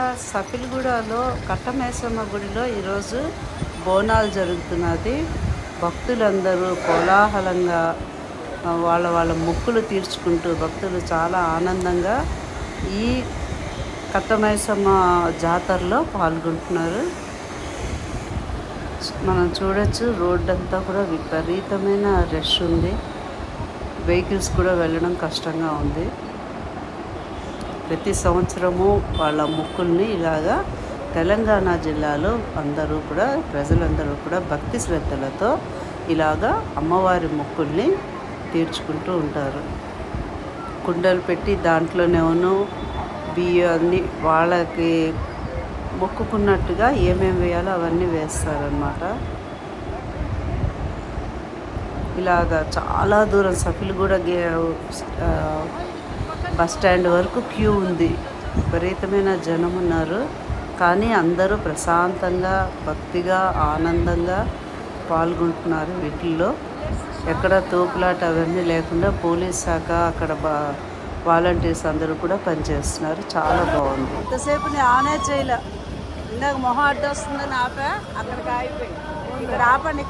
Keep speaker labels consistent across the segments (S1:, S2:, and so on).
S1: సఫిలిగూడలో కట్టమైసమ్మ గుడిలో ఈరోజు బోనాలు జరుగుతున్నది. భక్తులందరూ కోలాహలంగా వాళ్ళ మొక్కులు తీర్చుకుంటూ భక్తులు చాలా ఆనందంగా ఈ కట్టమైసమ్మ జాతరలో పాల్గొంటున్నారు. మనం చూడొచ్చు, రోడ్డు అంతా కూడా విపరీతమైన రష్ ఉంది. వెహికల్స్ కూడా వెళ్ళడం కష్టంగా ఉంది. ప్రతి సంవత్సరము వాళ్ళ మొక్కుల్ని ఇలాగా తెలంగాణ జిల్లాలో ప్రజలందరూ కూడా భక్తి శ్రద్ధలతో ఇలాగా అమ్మవారి మొక్కుల్ని తీర్చుకుంటూ ఉంటారు. కుండలు పెట్టి దాంట్లోనేమో బియ్యాన్ని వాళ్ళకి మొక్కుకున్నట్టుగా ఏమేమి వేయాలో అవన్నీ వేస్తారన్నమాట. ఇలాగా చాలా దూరం సఫిలిగూడ బస్ స్టాండ్ వరకు క్యూ ఉంది. విపరీతమైన జనం ఉన్నారు. కానీ అందరూ ప్రశాంతంగా భక్తిగా ఆనందంగా పాల్గొంటున్నారు. వీటిల్లో ఎక్కడ తోపులాట అవన్నీ లేకుండా పోలీస్ శాఖ అక్కడ వాలంటీర్స్ అందరూ కూడా పనిచేస్తున్నారు. చాలా బాగుంది. ఇంతసేపు నేను ఆనే చేయలే, ఇందాక మొహం అడ్డు వస్తుందని ఆపా, అక్కడికి ఆగిపోయి ఇక్కడ ఆపండి.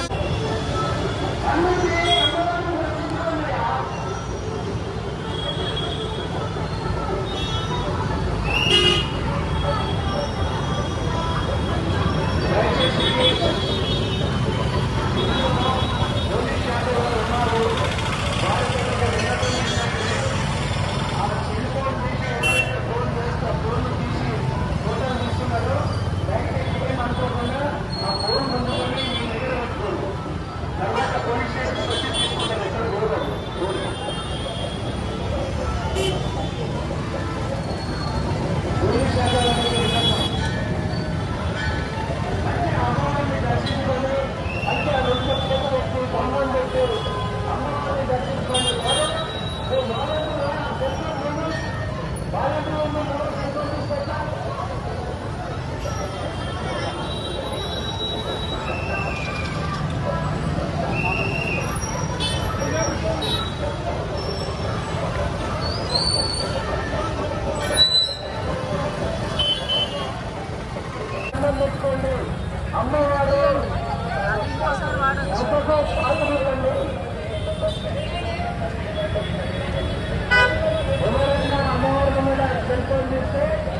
S1: అమ్మవారు అమ్మవారి మీద సెల్ ఫోన్ చేస్తే